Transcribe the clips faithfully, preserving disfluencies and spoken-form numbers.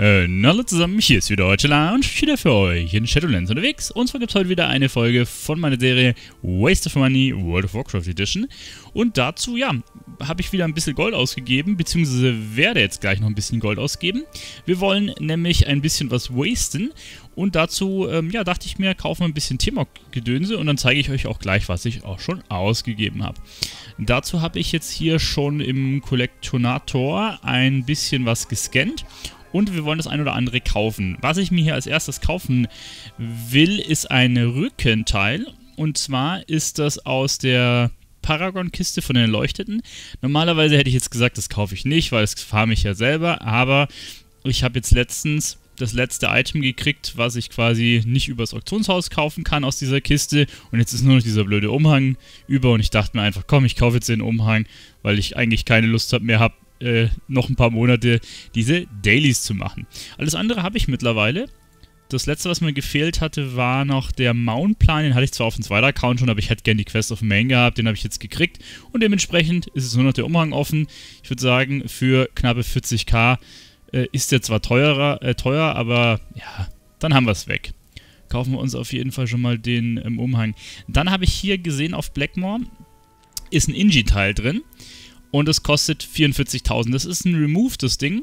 Äh, na hallo zusammen, hier ist wieder Deutsche Lounge, wieder für euch in Shadowlands unterwegs. Und zwar gibt es heute wieder eine Folge von meiner Serie Waste of Money World of Warcraft Edition. Und dazu, ja, habe ich wieder ein bisschen Gold ausgegeben, beziehungsweise werde jetzt gleich noch ein bisschen Gold ausgeben. Wir wollen nämlich ein bisschen was wasten. Und dazu, ähm, ja, dachte ich mir, kaufen wir ein bisschen T-Mog-Gedönse und dann zeige ich euch auch gleich, was ich auch schon ausgegeben habe. Dazu habe ich jetzt hier schon im Kollektonator ein bisschen was gescannt. Und wir wollen das ein oder andere kaufen. Was ich mir hier als erstes kaufen will, ist ein Rückenteil. Und zwar ist das aus der Paragon-Kiste von den Erleuchteten. Normalerweise hätte ich jetzt gesagt, das kaufe ich nicht, weil das farme ich ja selber. Aber ich habe jetzt letztens das letzte Item gekriegt, was ich quasi nicht übers Auktionshaus kaufen kann aus dieser Kiste. Und jetzt ist nur noch dieser blöde Umhang über. Und ich dachte mir einfach, komm, ich kaufe jetzt den Umhang, weil ich eigentlich keine Lust hab, mehr habe, Äh, noch ein paar Monate diese Dailies zu machen. Alles andere habe ich mittlerweile. Das letzte, was mir gefehlt hatte, war noch der Mount-Plan. Den hatte ich zwar auf dem zweiten Account schon, aber ich hätte gerne die Quest auf dem Main gehabt. Den habe ich jetzt gekriegt. Und dementsprechend ist es nur noch der Umhang offen. Ich würde sagen, für knappe vierzigtausend äh, ist der zwar teurer, äh, teuer, aber ja, dann haben wir es weg. Kaufen wir uns auf jeden Fall schon mal den ähm, Umhang. Dann habe ich hier gesehen auf Blackmoor, ist ein Inji-Teil drin. Und es kostet vierundvierzigtausend. Das ist ein Remove, das Ding.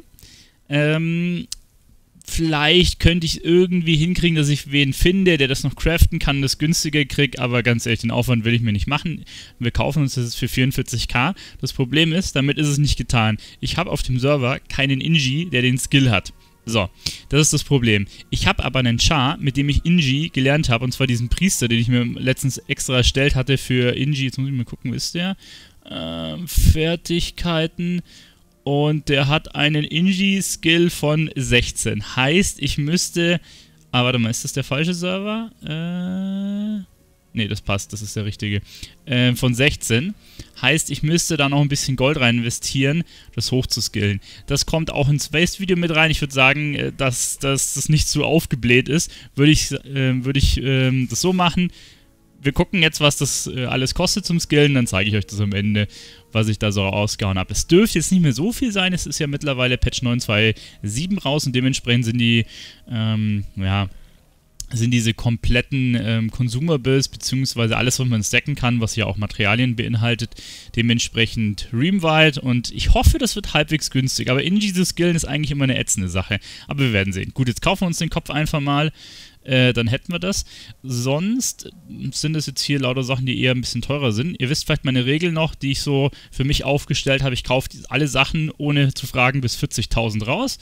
Ähm, vielleicht könnte ich irgendwie hinkriegen, dass ich wen finde, der das noch craften kann, das günstiger kriegt. Aber ganz ehrlich, den Aufwand will ich mir nicht machen. Wir kaufen uns das für vierundvierzigtausend. Das Problem ist, damit ist es nicht getan. Ich habe auf dem Server keinen Inji, der den Skill hat. So, das ist das Problem. Ich habe aber einen Char, mit dem ich Inji gelernt habe. Und zwar diesen Priester, den ich mir letztens extra erstellt hatte für Inji. Jetzt muss ich mal gucken, wo ist der? Ähm, Fertigkeiten. Und der hat einen Inji-Skill von sechzehn. Heißt, ich müsste... Ah, warte mal, ist das der falsche Server? Äh... Ne, das passt, das ist der richtige. Äh, von sechzehn. Heißt, ich müsste da noch ein bisschen Gold rein investieren, das hochzuskillen. Das kommt auch ins Waste-Video mit rein. Ich würde sagen, dass, dass das nicht so aufgebläht ist. Würde ich, äh, würde ich äh, das so machen. Wir gucken jetzt, was das äh, alles kostet zum Skillen, dann zeige ich euch das am Ende, was ich da so rausgehauen habe. Es dürfte jetzt nicht mehr so viel sein, es ist ja mittlerweile Patch neun Punkt zwei Punkt sieben raus und dementsprechend sind die, ähm, ja, sind diese kompletten ähm, Consumables, beziehungsweise alles, was man stacken kann, was ja auch Materialien beinhaltet, dementsprechend reamwide und ich hoffe, das wird halbwegs günstig, aber in dieses Skillen ist eigentlich immer eine ätzende Sache, aber wir werden sehen. Gut, jetzt kaufen wir uns den Kopf einfach mal. Äh, dann hätten wir das. Sonst sind es jetzt hier lauter Sachen, die eher ein bisschen teurer sind. Ihr wisst vielleicht meine Regel noch, die ich so für mich aufgestellt habe. Ich kaufe alle Sachen, ohne zu fragen, bis vierzigtausend raus.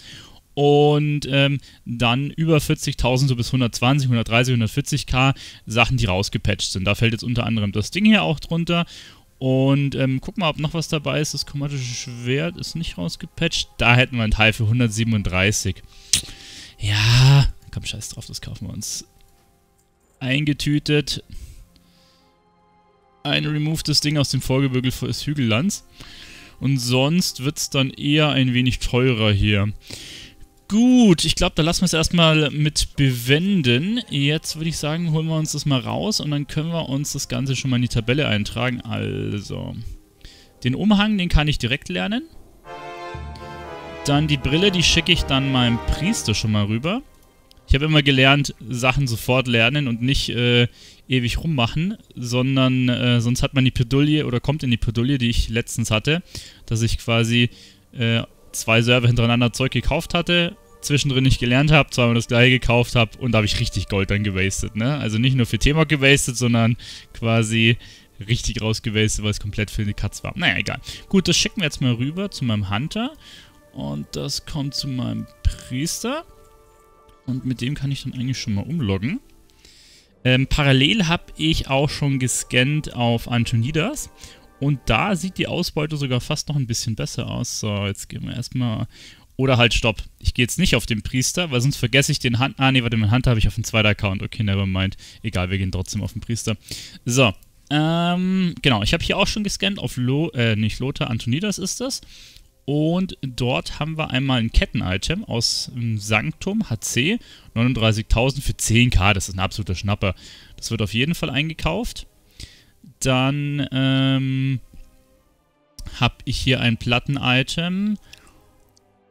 Und ähm, dann über vierzigtausend, so bis hundertzwanzig, hundertdreißig, hundertvierzigtausend Sachen, die rausgepatcht sind. Da fällt jetzt unter anderem das Ding hier auch drunter. Und ähm, guck mal, ob noch was dabei ist. Das chromatische Schwert ist nicht rausgepatcht. Da hätten wir einen Teil für hundertsiebenunddreißig. Ja... Komm, scheiß drauf, das kaufen wir uns. Eingetütet. Ein removedes Ding aus dem Vorgebirge des Hügellands. Und sonst wird es dann eher ein wenig teurer hier. Gut, ich glaube, da lassen wir es erstmal mit bewenden. Jetzt würde ich sagen, holen wir uns das mal raus und dann können wir uns das Ganze schon mal in die Tabelle eintragen. Also, den Umhang, den kann ich direkt lernen. Dann die Brille, die schicke ich dann meinem Priester schon mal rüber. Ich habe immer gelernt, Sachen sofort lernen und nicht äh, ewig rummachen, sondern äh, sonst hat man die Pedulie oder kommt in die Pedulie, die ich letztens hatte, dass ich quasi äh, zwei Server hintereinander Zeug gekauft hatte, zwischendrin nicht gelernt habe, zweimal das gleiche gekauft habe und da habe ich richtig Gold dann gewastet, ne? Also nicht nur für T-Mog gewastet, sondern quasi richtig rausgewastet, weil es komplett für die Katz war. Naja, egal. Gut, das schicken wir jetzt mal rüber zu meinem Hunter und das kommt zu meinem Priester. Und mit dem kann ich dann eigentlich schon mal umloggen. Ähm, parallel habe ich auch schon gescannt auf Antonidas. Und da sieht die Ausbeute sogar fast noch ein bisschen besser aus. So, jetzt gehen wir erstmal... Oder halt, stopp. Ich gehe jetzt nicht auf den Priester, weil sonst vergesse ich den Hunter... Ah, nee, warte, den Hunter habe ich auf dem zweiten Account. Okay, nevermind. Egal, wir gehen trotzdem auf den Priester. So, ähm, genau. Ich habe hier auch schon gescannt auf Lo... Äh, nicht Lothar, Antonidas ist das. Und dort haben wir einmal ein Ketten-Item aus ähm, Sanctum H C, neununddreißigtausend für zehntausend, das ist ein absoluter Schnapper. Das wird auf jeden Fall eingekauft. Dann ähm, habe ich hier ein Platten-Item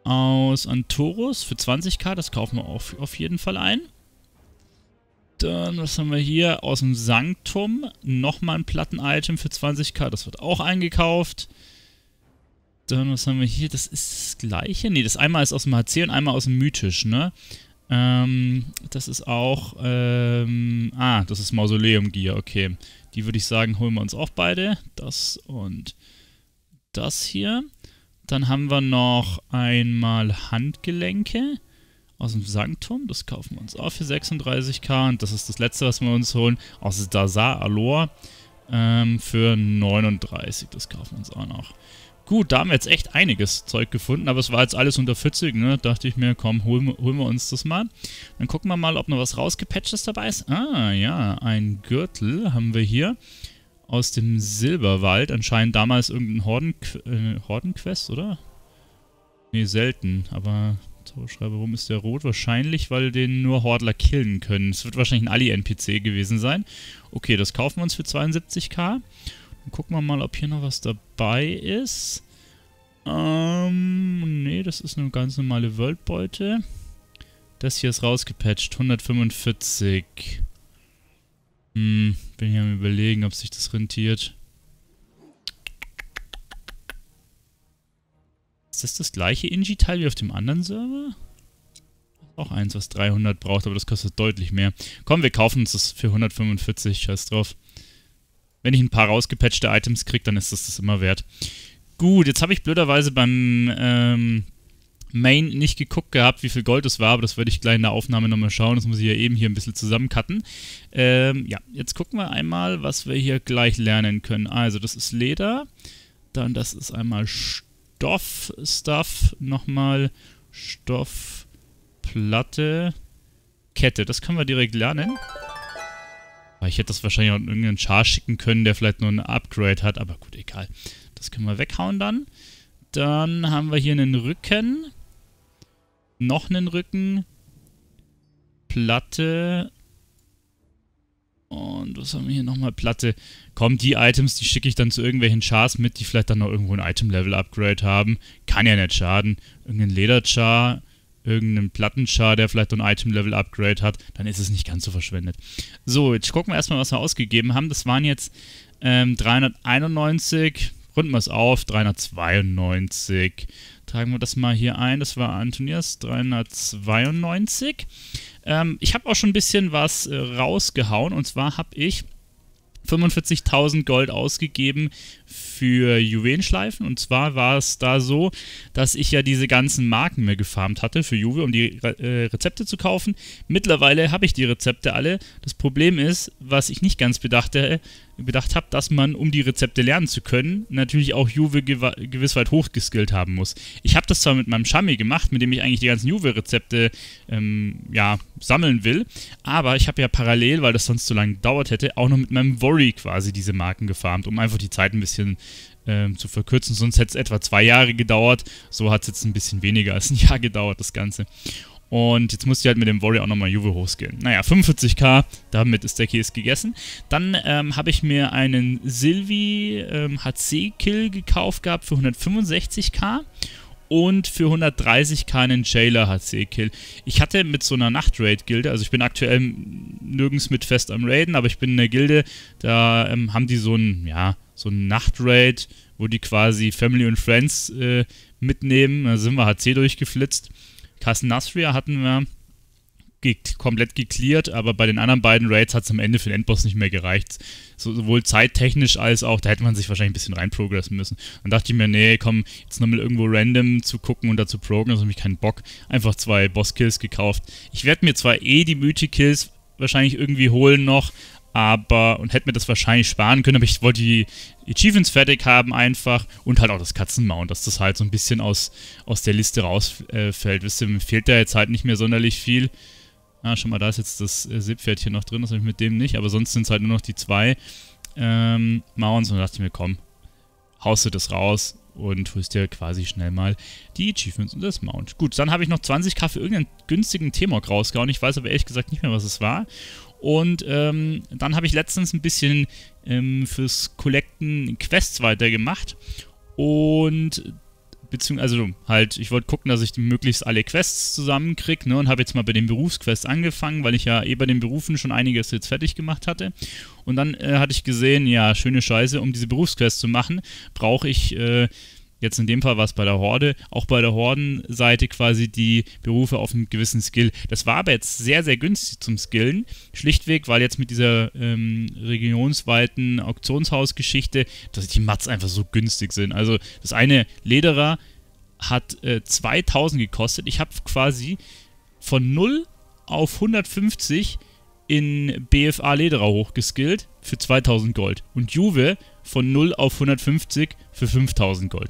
aus Antorus für zwanzig k, das kaufen wir auf, auf jeden Fall ein. Dann, was haben wir hier? Aus dem Sanktum nochmal ein Platten-Item für zwanzig k, das wird auch eingekauft. Dann, was haben wir hier? Das ist das gleiche. Ne, das einmal ist aus dem H C und einmal aus dem Mythisch, ne? Ähm, das ist auch, ähm, ah, das ist Mausoleum-Gear, okay. Die würde ich sagen, holen wir uns auch beide. Das und das hier. Dann haben wir noch einmal Handgelenke aus dem Sanktum. Das kaufen wir uns auch für sechsunddreißig k. Und das ist das letzte, was wir uns holen, aus dem Dazar Alor ähm, für neununddreißig. Das kaufen wir uns auch noch. Gut, da haben wir jetzt echt einiges Zeug gefunden, aber es war jetzt alles unter vierzig, ne? Dachte ich mir, komm, holen, holen wir uns das mal. Dann gucken wir mal, ob noch was rausgepatchtes dabei ist. Ah, ja, ein Gürtel haben wir hier aus dem Silberwald. Anscheinend damals irgendein Horden, äh, Hordenquest, oder? Ne, selten, aber Zauberschreiber, warum ist der rot? Wahrscheinlich, weil den nur Hordler killen können. Es wird wahrscheinlich ein Ali-N P C gewesen sein. Okay, das kaufen wir uns für zweiundsiebzig k. Dann gucken wir mal, ob hier noch was dabei ist. Ähm, nee, das ist eine ganz normale Worldbeute. Das hier ist rausgepatcht, hundertfünfundvierzig. Hm, bin hier am Überlegen, ob sich das rentiert. Ist das das gleiche Ingi-Teil wie auf dem anderen Server? Auch eins, was dreihundert braucht, aber das kostet deutlich mehr. Komm, wir kaufen uns das für hundertfünfundvierzig, scheiß drauf. Wenn ich ein paar rausgepatchte Items kriege, dann ist das das immer wert. Gut, jetzt habe ich blöderweise beim ähm, Main nicht geguckt gehabt, wie viel Gold es war, aber das werde ich gleich in der Aufnahme nochmal schauen. Das muss ich ja eben hier ein bisschen zusammencutten. Ähm, ja, jetzt gucken wir einmal, was wir hier gleich lernen können. Also, das ist Leder. Dann, das ist einmal Stoff-Stuff. Nochmal Stoff, Platte, Kette. Das können wir direkt lernen. Ich hätte das wahrscheinlich auch in irgendeinen Char schicken können, der vielleicht nur ein Upgrade hat, aber gut, egal. Das können wir weghauen dann. Dann haben wir hier einen Rücken. Noch einen Rücken. Platte. Und was haben wir hier nochmal? Platte. Komm, die Items, die schicke ich dann zu irgendwelchen Chars mit, die vielleicht dann noch irgendwo ein Item-Level-Upgrade haben. Kann ja nicht schaden. Irgendein Leder-Char, irgendeinen Plattenchar, der vielleicht ein Item-Level-Upgrade hat, dann ist es nicht ganz so verschwendet. So, jetzt gucken wir erstmal, was wir ausgegeben haben. Das waren jetzt ähm, dreihunderteinundneunzig, runden wir es auf, dreihundertzweiundneunzig. Tragen wir das mal hier ein, das war Antonias, dreihundertzweiundneunzig. Ähm, ich habe auch schon ein bisschen was äh, rausgehauen, und zwar habe ich fünfundvierzigtausend Gold ausgegeben für Juwelenschleifen. Und zwar war es da so, dass ich ja diese ganzen Marken mir gefarmt hatte für Juwe, um die Re äh, Rezepte zu kaufen. Mittlerweile habe ich die Rezepte alle. Das Problem ist, was ich nicht ganz bedachte, bedacht habe, dass man, um die Rezepte lernen zu können, natürlich auch Juwe gew gewiss weit hochgeskillt haben muss. Ich habe das zwar mit meinem Shami gemacht, mit dem ich eigentlich die ganzen Juwe-Rezepte ähm, ja, sammeln will, aber ich habe ja parallel, weil das sonst zu lange gedauert hätte, auch noch mit meinem Worry quasi diese Marken gefarmt, um einfach die Zeit ein bisschen ähm, zu verkürzen. Sonst hätte es etwa zwei Jahre gedauert. So hat es jetzt ein bisschen weniger als ein Jahr gedauert, das Ganze. Und jetzt musste ich halt mit dem Warrior auch nochmal Juwe hochskillen. Naja, fünfundvierzig k, damit ist der Käse gegessen. Dann ähm, habe ich mir einen Sylvie ähm, H C-Kill gekauft gehabt für hundertfünfundsechzig k und für hundertdreißig k einen Jailer H C-Kill. Ich hatte mit so einer Nacht-Raid-Gilde, also ich bin aktuell nirgends mit fest am Raiden, aber ich bin in der Gilde, da ähm, haben die so ein, ja, so ein Nacht-Raid, wo die quasi Family und Friends äh, mitnehmen. Da sind wir H C durchgeflitzt. Kassen Nasria hatten wir ge komplett gecleart, aber bei den anderen beiden Raids hat es am Ende für den Endboss nicht mehr gereicht. So, sowohl zeittechnisch als auch, da hätte man sich wahrscheinlich ein bisschen reinprogressen müssen. Dann dachte ich mir, nee, komm, jetzt nochmal irgendwo random zu gucken und dazu progressen, also habe ich keinen Bock. Einfach zwei Boss-Kills gekauft. Ich werde mir zwar eh die Mythic-Kills wahrscheinlich irgendwie holen noch, aber, und hätte mir das wahrscheinlich sparen können, aber ich wollte die Achievements fertig haben einfach und halt auch das Katzenmount, dass das halt so ein bisschen aus, aus der Liste rausfällt. Äh, Wisst ihr, mir fehlt da jetzt halt nicht mehr sonderlich viel. Ah, schon mal, da ist jetzt das äh, Zip-Pferdchen noch drin, das habe ich mit dem nicht, aber sonst sind es halt nur noch die zwei ähm, Mounts und da dachte ich mir, komm, haust du das raus und holst dir quasi schnell mal die Achievements und das Mount. Gut, dann habe ich noch zwanzig k für irgendeinen günstigen T-Mog rausgehauen, ich weiß aber ehrlich gesagt nicht mehr, was es war. Und ähm, dann habe ich letztens ein bisschen ähm, fürs Collecten Quests weitergemacht und beziehungsweise also halt, ich wollte gucken, dass ich die möglichst alle Quests zusammenkriege, ne, und habe jetzt mal bei den Berufsquests angefangen, weil ich ja eh bei den Berufen schon einiges jetzt fertig gemacht hatte. Und dann äh, hatte ich gesehen, ja, schöne Scheiße, um diese Berufsquests zu machen, brauche ich, äh, jetzt in dem Fall war es bei der Horde, auch bei der Hordenseite quasi die Berufe auf einem gewissen Skill. Das war aber jetzt sehr, sehr günstig zum Skillen. Schlichtweg, weil jetzt mit dieser ähm, regionsweiten Auktionshausgeschichte, dass die Mats einfach so günstig sind. Also das eine Lederer hat äh, zweitausend gekostet. Ich habe quasi von null auf hundertfünfzig in B F A Lederer hochgeskillt für zweitausend Gold. Und Juve von null auf hundertfünfzig für fünftausend Gold.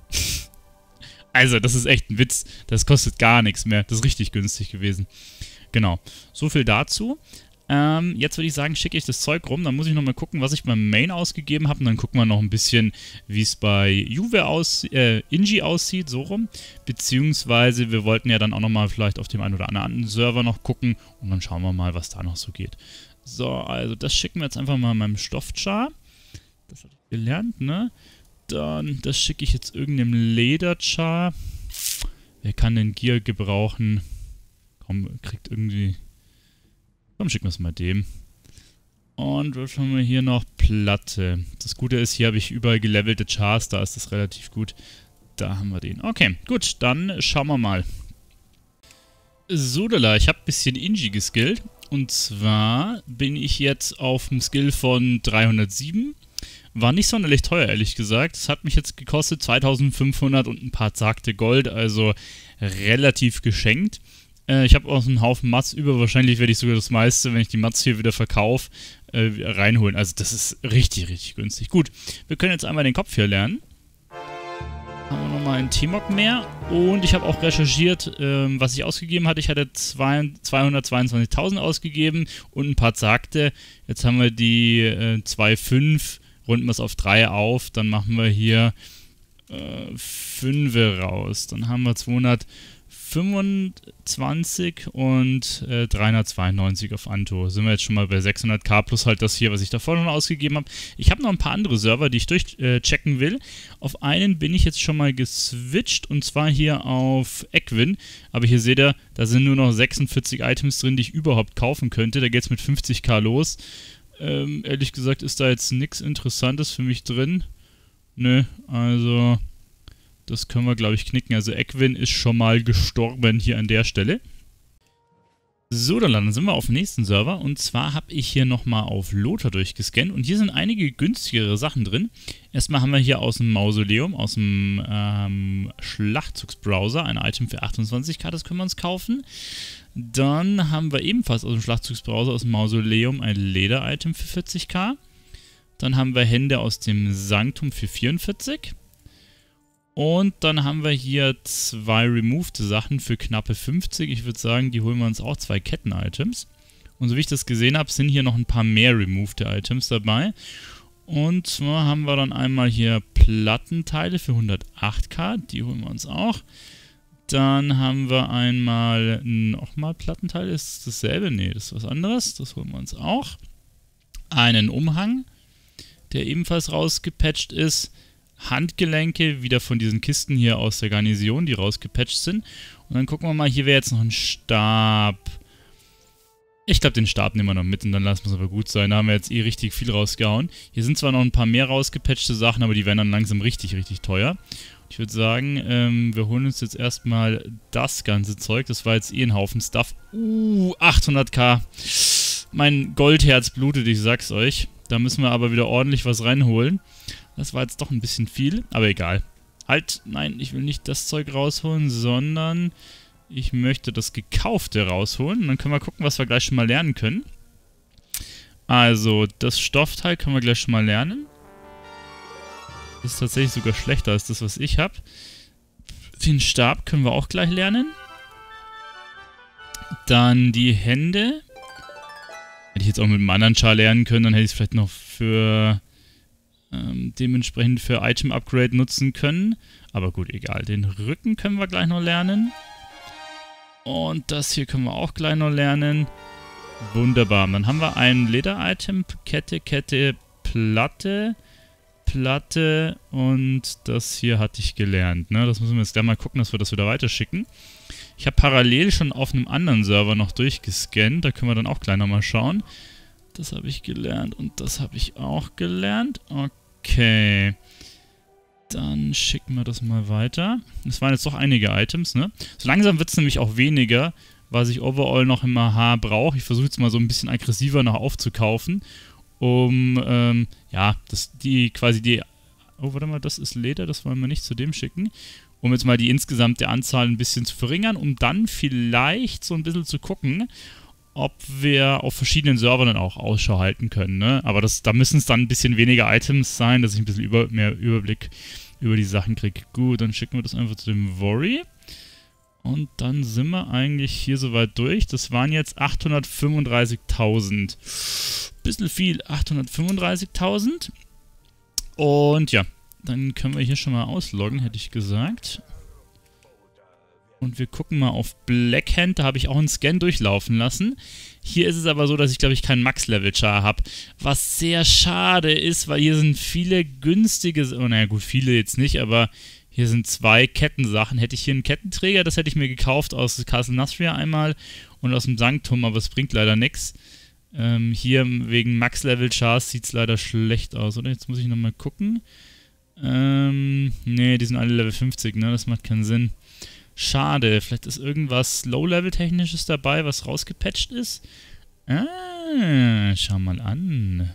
Also, das ist echt ein Witz. Das kostet gar nichts mehr. Das ist richtig günstig gewesen. Genau. So viel dazu. Ähm, jetzt würde ich sagen, schicke ich das Zeug rum. Dann muss ich nochmal gucken, was ich beim Main ausgegeben habe. Und dann gucken wir noch ein bisschen, wie es bei Juve aussieht, äh, Inji aussieht, so rum. Beziehungsweise, wir wollten ja dann auch nochmal vielleicht auf dem einen oder anderen Server noch gucken. Und dann schauen wir mal, was da noch so geht. So, also das schicken wir jetzt einfach mal meinem Stoffchar. Das habe ich gelernt, ne? Dann, das schicke ich jetzt irgendeinem Lederchar. Wer kann den Gear gebrauchen? Komm, kriegt irgendwie... Komm, schicken wir es mal dem. Und was haben wir hier noch? Platte. Das Gute ist, hier habe ich überall gelevelte Chars, da ist das relativ gut. Da haben wir den. Okay, gut, dann schauen wir mal. Sodala, ich habe ein bisschen Inji geskillt. Und zwar bin ich jetzt auf dem Skill von dreihundertsieben. War nicht sonderlich teuer, ehrlich gesagt. Es hat mich jetzt gekostet zweitausendfünfhundert und ein paar zagte Gold, also relativ geschenkt. Äh, ich habe auch einen Haufen Mats über. Wahrscheinlich werde ich sogar das meiste, wenn ich die Mats hier wieder verkaufe, äh, reinholen. Also das ist richtig, richtig günstig. Gut, wir können jetzt einmal den Kopf hier lernen. Haben wir nochmal einen T-Mog mehr. Und ich habe auch recherchiert, ähm, was ich ausgegeben hatte. Ich hatte zweihundertzweiundzwanzigtausend ausgegeben und ein paar zagte. Jetzt haben wir die äh, zwei Komma fünf. Runden wir es auf drei auf, dann machen wir hier äh, fünf raus. Dann haben wir zweihundertfünfundzwanzig und äh, dreihundertzweiundneunzig auf Anto. Sind wir jetzt schon mal bei sechshunderttausend plus halt das hier, was ich davor schon ausgegeben habe. Ich habe noch ein paar andere Server, die ich durchchecken äh, will. Auf einen bin ich jetzt schon mal geswitcht und zwar hier auf Ecwin. Aber hier seht ihr, da sind nur noch sechsundvierzig Items drin, die ich überhaupt kaufen könnte. Da geht es mit fünfzigtausend los. Ähm, ehrlich gesagt ist da jetzt nichts Interessantes für mich drin. Nö, also das können wir, glaube ich, knicken. Also Ecwin ist schon mal gestorben hier an der Stelle. So, dann sind wir auf dem nächsten Server. Und zwar habe ich hier nochmal auf Lothar durchgescannt. Und hier sind einige günstigere Sachen drin. Erstmal haben wir hier aus dem Mausoleum, aus dem ähm, Schlachtzugsbrowser, ein Item für achtundzwanzigtausend. Das können wir uns kaufen. Dann haben wir ebenfalls aus dem Schlachtzugsbrowser, aus dem Mausoleum, ein Leder-Item für vierzigtausend. Dann haben wir Hände aus dem Sanktum für vierundvierzig. Und dann haben wir hier zwei removed Sachen für knappe fünfzig. Ich würde sagen, die holen wir uns auch, zwei Ketten-Items. Und so wie ich das gesehen habe, sind hier noch ein paar mehr removed Items dabei. Und zwar haben wir dann einmal hier Plattenteile für hundertachttausend. Die holen wir uns auch. Dann haben wir einmal nochmal Plattenteile. Ist das dasselbe? Nee, das ist was anderes. Das holen wir uns auch. Einen Umhang, der ebenfalls rausgepatcht ist. Handgelenke, wieder von diesen Kisten hier aus der Garnison, die rausgepatcht sind. Und dann gucken wir mal, hier wäre jetzt noch ein Stab. Ich glaube, den Stab nehmen wir noch mit und dann lassen wir es aber gut sein. Da haben wir jetzt eh richtig viel rausgehauen. Hier sind zwar noch ein paar mehr rausgepatchte Sachen, aber die werden dann langsam richtig, richtig teuer. Ich würde sagen, ähm, wir holen uns jetzt erstmal das ganze Zeug. Das war jetzt eh ein Haufen Stuff. Uh, achthunderttausend. Mein Goldherz blutet, ich sag's euch. Da müssen wir aber wieder ordentlich was reinholen. Das war jetzt doch ein bisschen viel, aber egal. Halt, nein, ich will nicht das Zeug rausholen, sondern ich möchte das Gekaufte rausholen. Und dann können wir gucken, was wir gleich schon mal lernen können. Also, das Stoffteil können wir gleich schon mal lernen. Das ist tatsächlich sogar schlechter als das, was ich habe. Den Stab können wir auch gleich lernen. Dann die Hände. Hätte ich jetzt auch mit einem anderen Char lernen können, dann hätte ich es vielleicht noch für ähm, dementsprechend für Item-Upgrade nutzen können. Aber gut, egal. Den Rücken können wir gleich noch lernen. Und das hier können wir auch gleich noch lernen. Wunderbar. Dann haben wir ein Leder-Item, Kette, Kette, Platte, Platte und das hier hatte ich gelernt. Ne? Das müssen wir jetzt gleich mal gucken, dass wir das wieder weiterschicken. Ich habe parallel schon auf einem anderen Server noch durchgescannt. Da können wir dann auch gleich nochmal schauen. Das habe ich gelernt und das habe ich auch gelernt. Okay. Dann schicken wir das mal weiter. Das waren jetzt doch einige Items, ne? So langsam wird es nämlich auch weniger, was ich overall noch im A H brauche. Ich versuche jetzt mal so ein bisschen aggressiver noch aufzukaufen, um, ähm, ja, das, die quasi die... Oh, warte mal, das ist Leder, das wollen wir nicht zu dem schicken. Um jetzt mal die insgesamte Anzahl ein bisschen zu verringern, um dann vielleicht so ein bisschen zu gucken, ob wir auf verschiedenen Servern dann auch Ausschau halten können, ne? Aber das, da müssen es dann ein bisschen weniger Items sein, dass ich ein bisschen über, mehr Überblick über die Sachen kriege. Gut, dann schicken wir das einfach zu dem Worry. Und dann sind wir eigentlich hier soweit durch. Das waren jetzt achthundertfünfunddreißigtausend. Bisschen viel, achthundertfünfunddreißigtausend. Und ja, dann können wir hier schon mal ausloggen, hätte ich gesagt. Und wir gucken mal auf Blackhand, da habe ich auch einen Scan durchlaufen lassen. Hier ist es aber so, dass ich glaube ich keinen Max-Level-Char habe. Was sehr schade ist, weil hier sind viele günstige... Oh naja gut, viele jetzt nicht, aber hier sind zwei Kettensachen. Hätte ich hier einen Kettenträger, das hätte ich mir gekauft aus Castle Nasria einmal und aus dem Sanktum, aber es bringt leider nichts. Ähm, hier wegen Max-Level-Chars sieht es leider schlecht aus, oder? Jetzt muss ich nochmal gucken. Ähm, nee, die sind alle Level fünfzig, ne? Das macht keinen Sinn. Schade, vielleicht ist irgendwas Low-Level-Technisches dabei, was rausgepatcht ist. Ah, schau mal an.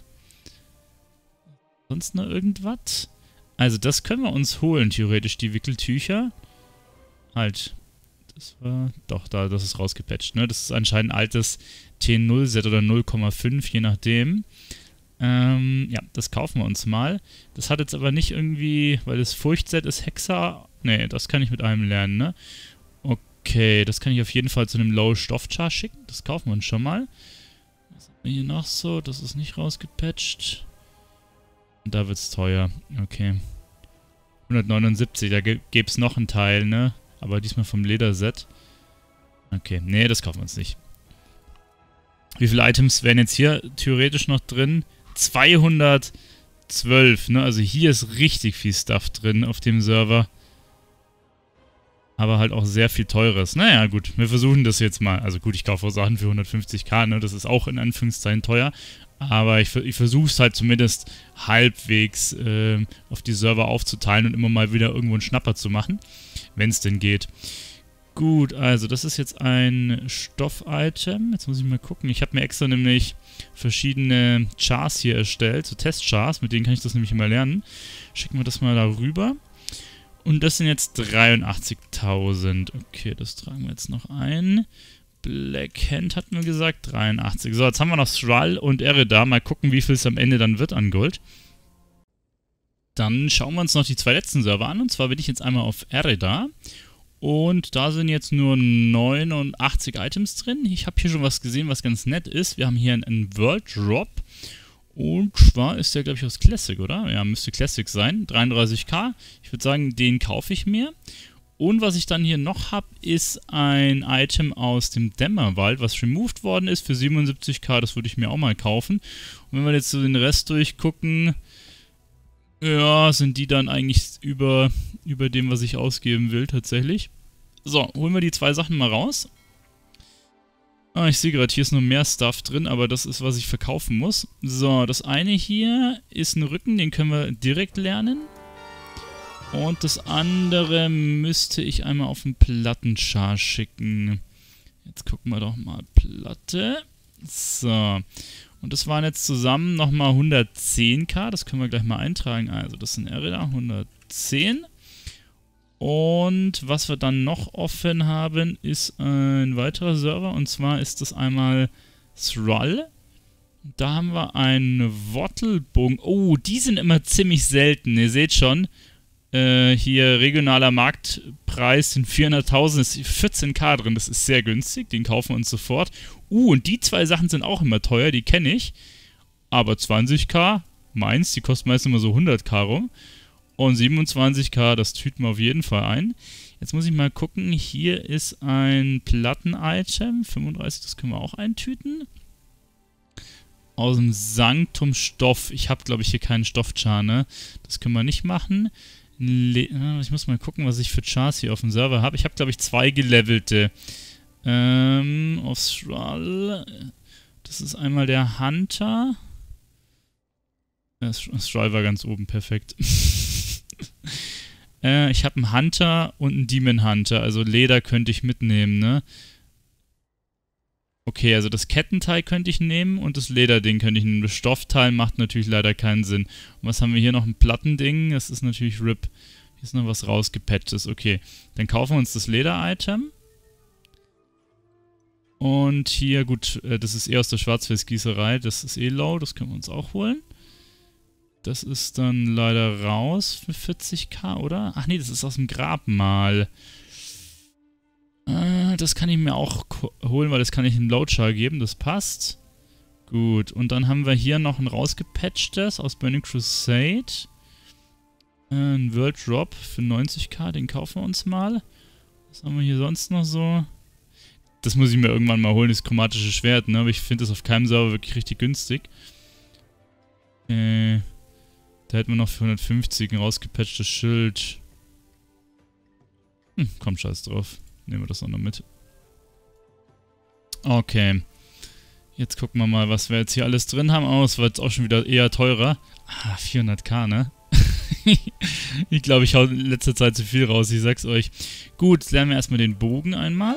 Sonst noch irgendwas? Also das können wir uns holen, theoretisch, die Wickeltücher. Halt. Das war... Doch, da, das ist rausgepatcht, ne? Das ist anscheinend ein altes T null Set oder null Komma fünf, je nachdem. Ähm, ja, das kaufen wir uns mal. Das hat jetzt aber nicht irgendwie, weil das Furchtset ist Hexa... Ne, das kann ich mit einem lernen, ne? Okay, das kann ich auf jeden Fall zu einem Low-Stoff-Char schicken. Das kaufen wir uns schon mal. Was haben wir hier noch so? Das ist nicht rausgepatcht. Und da wird's teuer. Okay. hundertneunundsiebzig, da gäbe es noch einen Teil, ne? Aber diesmal vom Lederset. Okay, nee, das kaufen wir uns nicht. Wie viele Items wären jetzt hier theoretisch noch drin? zweihundertzwölf, ne? Also hier ist richtig viel Stuff drin auf dem Server. Aber halt auch sehr viel Teures. Naja, gut, wir versuchen das jetzt mal. Also gut, ich kaufe auch Sachen für hundertfünfzig K, ne? Das ist auch in Anführungszeichen teuer. Aber ich, ich versuche es halt zumindest halbwegs äh, auf die Server aufzuteilen und immer mal wieder irgendwo einen Schnapper zu machen. Wenn es denn geht. Gut, also das ist jetzt ein Stoff-Item. Jetzt muss ich mal gucken. Ich habe mir extra nämlich verschiedene Chars hier erstellt, so Testchars, mit denen kann ich das nämlich immer lernen. Schicken wir das mal darüber. Und das sind jetzt dreiundachtzigtausend. Okay, das tragen wir jetzt noch ein. Blackhand hatten wir gesagt, dreiundachtzig. So, jetzt haben wir noch Thrall und Erida. Mal gucken, wie viel es am Ende dann wird an Gold. Dann schauen wir uns noch die zwei letzten Server an. Und zwar bin ich jetzt einmal auf Erida. Und da sind jetzt nur neunundachtzig Items drin. Ich habe hier schon was gesehen, was ganz nett ist. Wir haben hier einen World Drop. Und zwar ist der, glaube ich, aus Classic, oder? Ja, müsste Classic sein. dreiunddreißig K. Ich würde sagen, den kaufe ich mir. Und was ich dann hier noch habe, ist ein Item aus dem Dämmerwald, was removed worden ist für siebenundsiebzig K. Das würde ich mir auch mal kaufen. Und wenn wir jetzt so den Rest durchgucken, ja, sind die dann eigentlich über, über dem, was ich ausgeben will, tatsächlich. So, holen wir die zwei Sachen mal raus. Ah, ich sehe gerade, hier ist noch mehr Stuff drin, aber das ist, was ich verkaufen muss. So, das eine hier ist ein Rücken, den können wir direkt lernen. Und das andere müsste ich einmal auf den Plattenchar schicken. Jetzt gucken wir doch mal Platte. So. Und das waren jetzt zusammen nochmal hundertzehn K. Das können wir gleich mal eintragen. Also das sind Erida, hundertzehn. Und was wir dann noch offen haben, ist ein weiterer Server. Und zwar ist das einmal Thrall. Da haben wir einen Wortelbogen. Oh, die sind immer ziemlich selten. Ihr seht schon, äh, hier regionaler Marktpreis sind vierhunderttausend, ist vierzehn K drin. Das ist sehr günstig, den kaufen wir uns sofort. Uh, und die zwei Sachen sind auch immer teuer, die kenne ich. Aber zwanzig K, meins, die kosten meistens immer so hundert K rum. Und siebenundzwanzig K, das tüten wir auf jeden Fall ein. Jetzt muss ich mal gucken, hier ist ein Platten-Item, fünfunddreißig, das können wir auch eintüten. aus dem Sanctum-Stoff. Ich habe, glaube ich, hier keinen Stoffchar, ne? Das können wir nicht machen. Le ich muss mal gucken, was ich für Chars hier auf dem Server habe. Ich habe, glaube ich, zwei gelevelte. Ähm, Austral. Das ist einmal der Hunter. Austral war ganz oben, perfekt. äh, ich habe einen Hunter und einen Demon Hunter. Also Leder könnte ich mitnehmen, ne? Okay, also das Kettenteil könnte ich nehmen und das Lederding könnte ich nehmen. Das Stoffteil macht natürlich leider keinen Sinn. Und was haben wir hier noch? Ein Plattending. Das ist natürlich R I P. Hier ist noch was rausgepatchtes. Okay, dann kaufen wir uns das Leder-Item. Und hier, gut, das ist eher aus der Schwarzfelsgießerei. Das ist eh low, das können wir uns auch holen. Das ist dann leider raus für vierzig K, oder? Ach nee, das ist aus dem Grabmal. Äh, das kann ich mir auch holen, weil das kann ich im Loadchar geben. Das passt. Gut, und dann haben wir hier noch ein rausgepatchtes aus Burning Crusade. Äh, ein World Drop für neunzig K, den kaufen wir uns mal. Was haben wir hier sonst noch so? Das muss ich mir irgendwann mal holen, das chromatische Schwert, ne? Aber ich finde das auf keinem Server wirklich richtig günstig. Äh, da hätten wir noch für hundertfünfzig ein rausgepatchtes Schild. Hm, komm, scheiß drauf. Nehmen wir das auch noch mit. Okay. Jetzt gucken wir mal, was wir jetzt hier alles drin haben. Oh, es war jetzt auch schon wieder eher teurer. Ah, vierhundert K, ne? Ich glaube, ich hau in letzter Zeit zu viel raus, ich sag's euch. Gut, jetzt lernen wir erstmal den Bogen einmal.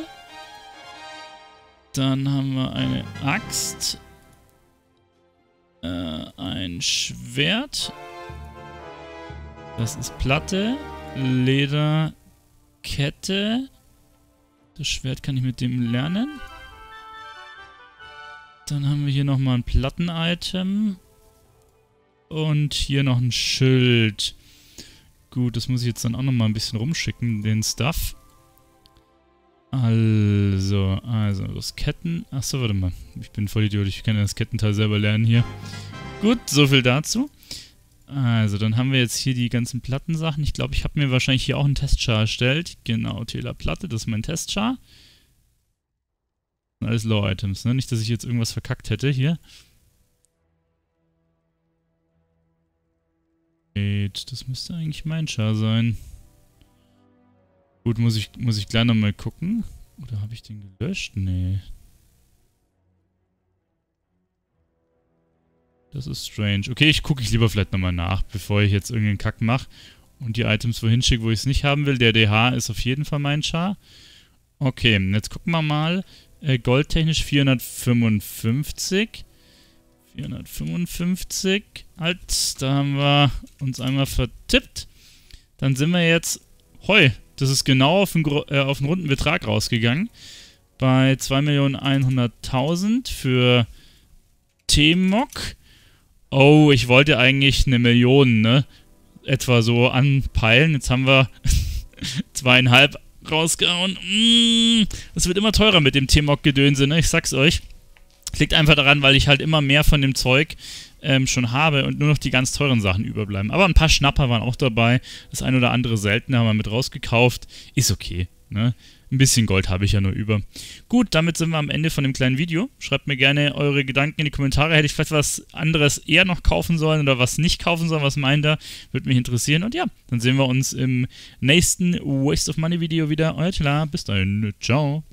Dann haben wir eine Axt. Äh, ein Schwert. Das ist Platte. Leder. Kette. Das Schwert kann ich mit dem lernen. Dann haben wir hier nochmal ein Platten-Item. Und hier noch ein Schild. Gut, das muss ich jetzt dann auch nochmal ein bisschen rumschicken, den Stuff. Also, also, das Ketten... Achso, warte mal. Ich bin voll Idiot, ich kann ja das Kettenteil selber lernen hier. Gut, so viel dazu. Also, dann haben wir jetzt hier die ganzen Plattensachen. Ich glaube, ich habe mir wahrscheinlich hier auch einen Testchar erstellt. Genau, Tälerplatte, das ist mein Testchar. Alles Low-Items, ne? Nicht, dass ich jetzt irgendwas verkackt hätte hier. Das müsste eigentlich mein Char sein. Gut, muss ich, muss ich gleich nochmal gucken. Oder habe ich den gelöscht? Nee. Das ist strange. Okay, ich gucke ich lieber vielleicht nochmal nach, bevor ich jetzt irgendeinen Kack mache und die Items wohin schicke, wo ich es nicht haben will. Der D H ist auf jeden Fall mein Char. Okay, jetzt gucken wir mal. Äh, goldtechnisch vierhundertfünfundfünfzig. vierhundertfünfundfünfzig. Halt, da haben wir uns einmal vertippt. Dann sind wir jetzt... Hoi, das ist genau auf einen, äh, auf einen runden Betrag rausgegangen. Bei zwei Millionen hunderttausend für T-Mok. Oh, ich wollte eigentlich eine Million, ne? Etwa so anpeilen. Jetzt haben wir zweieinhalb rausgehauen. Mm, das wird immer teurer mit dem T-Mok-Gedönse, ne? Ich sag's euch. Liegt einfach daran, weil ich halt immer mehr von dem Zeug ähm, schon habe und nur noch die ganz teuren Sachen überbleiben. Aber ein paar Schnapper waren auch dabei. Das ein oder andere seltene haben wir mit rausgekauft. Ist okay, ne? Ein bisschen Gold habe ich ja nur über. Gut, damit sind wir am Ende von dem kleinen Video. Schreibt mir gerne eure Gedanken in die Kommentare. Hätte ich vielleicht was anderes eher noch kaufen sollen oder was nicht kaufen sollen? Was meint ihr? Würde mich interessieren. Und ja, dann sehen wir uns im nächsten Waste of Money Video wieder. Euer Tila. Bis dahin. Ciao.